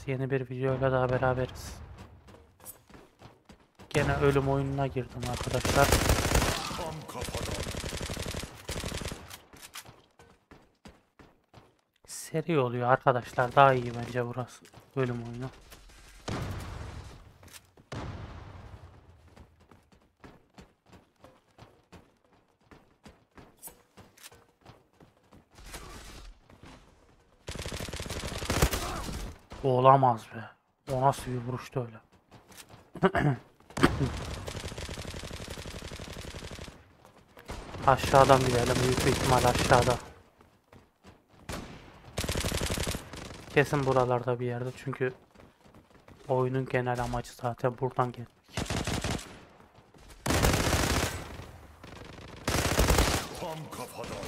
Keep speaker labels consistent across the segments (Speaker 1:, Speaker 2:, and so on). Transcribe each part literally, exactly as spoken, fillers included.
Speaker 1: Yeni bir videoyla daha beraberiz. Gene ölüm oyununa girdim arkadaşlar.
Speaker 2: Tam kafadan.
Speaker 1: Seri oluyor arkadaşlar. Daha iyi bence burası. Ölüm oyunu. Olamaz be. O nasıl bir vuruştu öyle. Aşağıdan gidelim. Büyük bir ihtimal aşağıda. Kesin buralarda bir yerde. Çünkü oyunun genel amacı zaten buradan gelmek.
Speaker 2: Tam kafadan.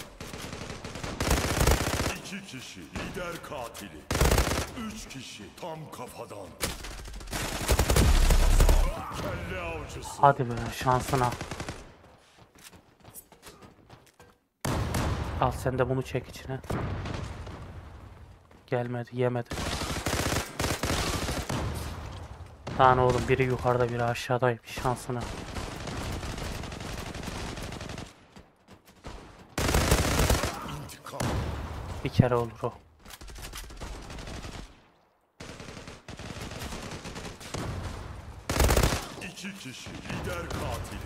Speaker 2: İki kişi lider katili. Üç kişi tam kafadan. Kelle avcısı.
Speaker 1: Hadi be şansına. Al sen de bunu çek içine. Gelmedi, yemedi. Lan oğlum biri yukarıda biri aşağıdaymış şansına.
Speaker 2: İntikam.
Speaker 1: Bir kere olur o.
Speaker 2: İki kişi lider katili.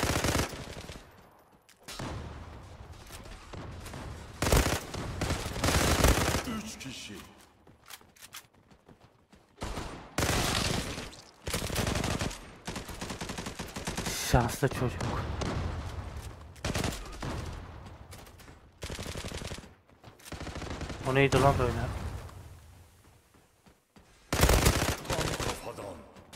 Speaker 2: Üç kişi.
Speaker 1: Şanslı çocuk. O neydi lan böyle?
Speaker 2: Tam kafadan.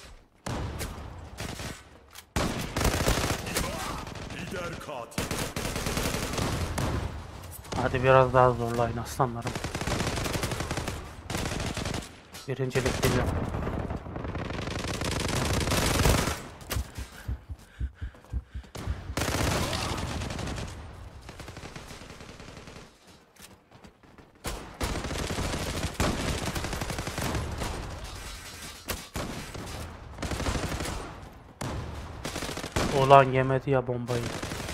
Speaker 2: Lider katil.
Speaker 1: Hadi biraz daha zorlayın aslanlarım. Birincilik geliyor. Olan yemedi ya bombayı.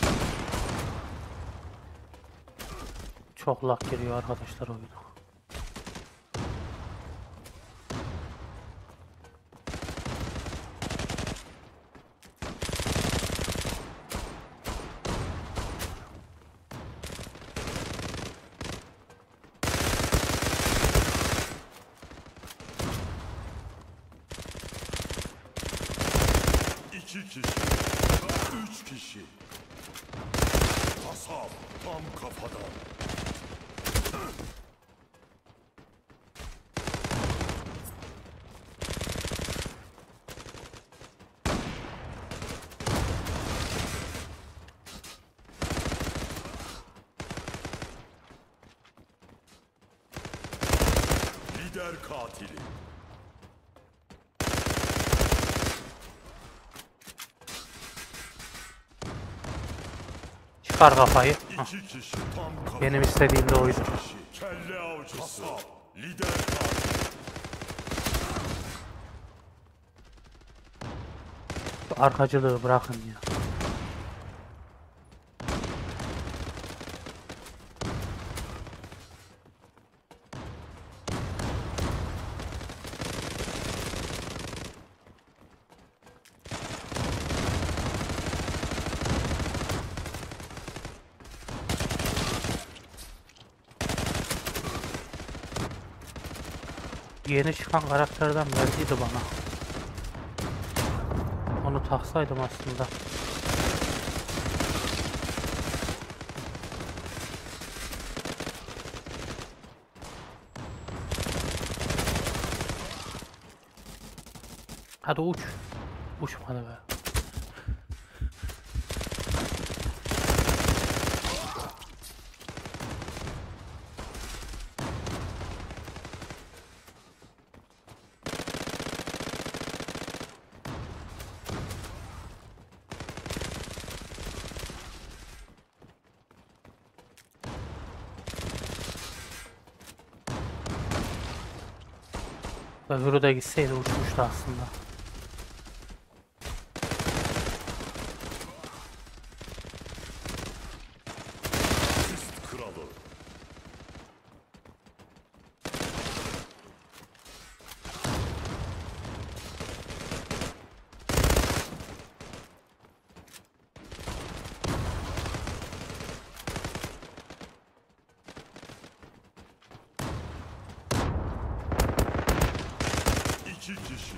Speaker 1: Çok lak giriyor arkadaşlar oyuna.
Speaker 2: İki kişi. Üç kişi. Hasap tam kafadan. Lider katili.
Speaker 1: Çıkar kafayı. Hah,
Speaker 2: İki kişi tam kafadan.
Speaker 1: benim istediğim de oydu.
Speaker 2: Kişi. Kelle avcısı. Hasap. Lider katil.
Speaker 1: Şu arkacılığı bırakın ya. Yeni çıkan karakterden verdiydi bana. Onu taksaydım aslında. Hadi uç. Uçmadı be. Öbürü de gitseydi uçmuştu aslında.
Speaker 2: Asist kralı. İki kişi.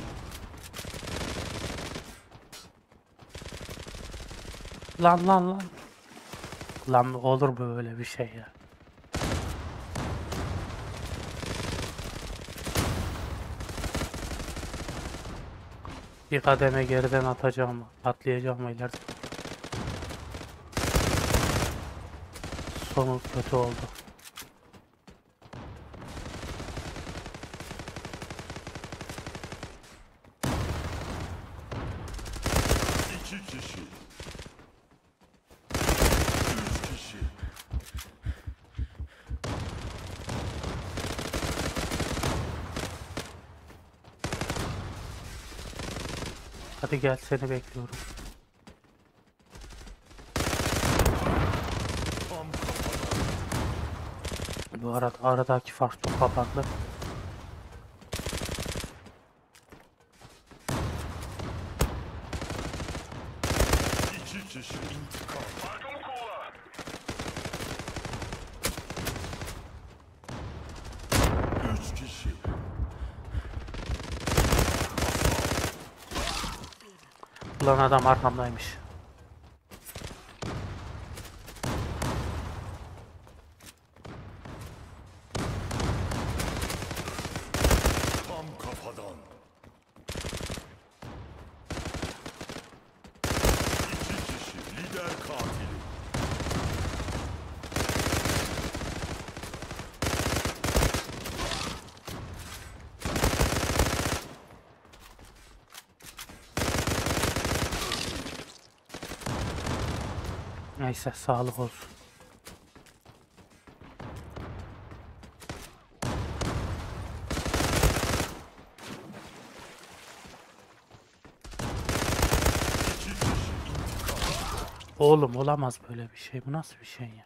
Speaker 1: Lan lan lan. Lan olur mu böyle bir şey ya? Bir kademe geriden atacağım, atlayacağım ileride. Sonu kötü oldu.
Speaker 2: İki kişi. Üç kişi.
Speaker 1: Hadi gel, seni bekliyorum.
Speaker 2: Tam kafadan.
Speaker 1: Bu arada aradaki fark çok kapandı.
Speaker 2: İki kişi. İntikam. Üç kişi.
Speaker 1: Ulan adam arkamdaymış.
Speaker 2: Tam kafadan. İki kişi. Lider katili.
Speaker 1: Neyse, sağlık olsun.
Speaker 2: İki kişi. İntikam.
Speaker 1: Oğlum olamaz böyle bir şey. Bu nasıl bir şey ya?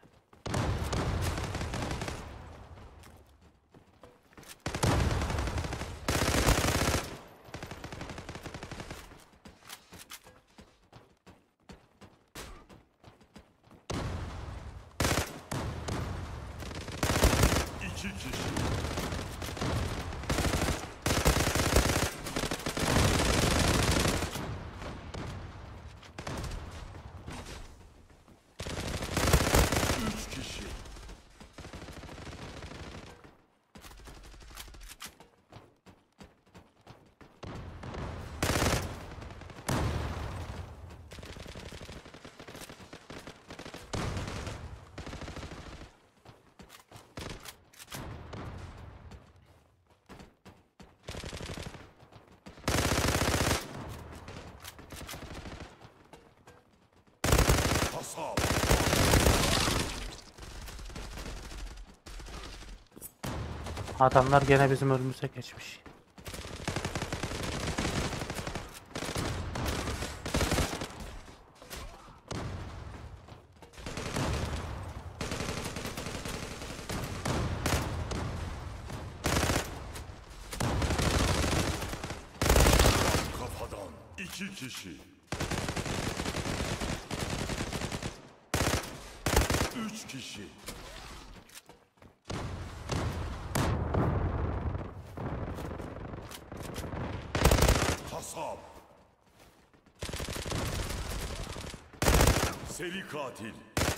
Speaker 2: İki kişi. Üç kişi. Hasap.
Speaker 1: Adamlar gene bizim önümüze geçmiş.
Speaker 2: Kafadan. İki kişi. Üç kişi. Hasap. Seri katil.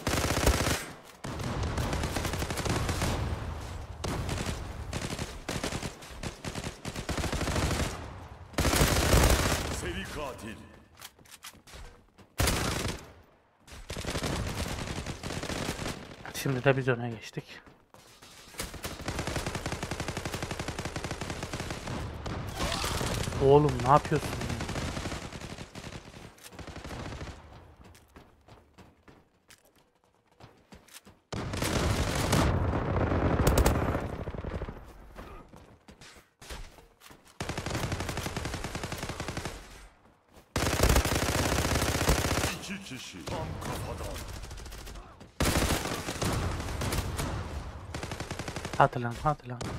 Speaker 2: Seri katil.
Speaker 1: Şimdi de biz öne geçtik. Oğlum ne yapıyorsun ya?
Speaker 2: kişi tam kafadan.
Speaker 1: Hadi lan hadi lan.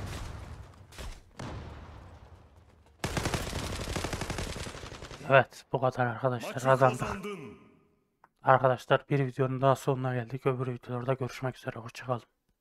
Speaker 1: Evet bu kadar arkadaşlar,
Speaker 2: Maçı
Speaker 1: kazandık.
Speaker 2: kazandın.
Speaker 1: Arkadaşlar bir videonun daha sonuna geldik. Öbür videolarda görüşmek üzere. Hoşçakalın.